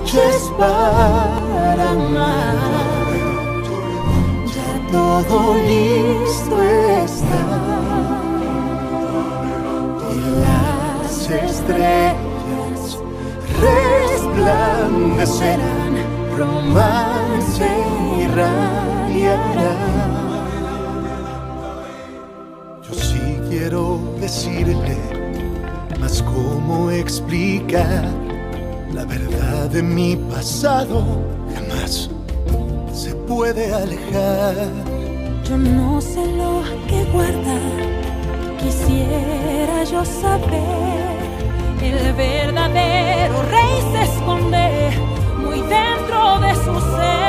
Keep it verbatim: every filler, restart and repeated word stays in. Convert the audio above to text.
noches para amar. Ya todo listo está y las estrellas resplandecerán, romance irradiará. Yo sí quiero decirle, mas cómo explicar la verdad de mi pasado jamás se puede alejar. Yo no sé lo que guarda, quisiera yo saber. El verdadero rey se esconde muy dentro de su ser.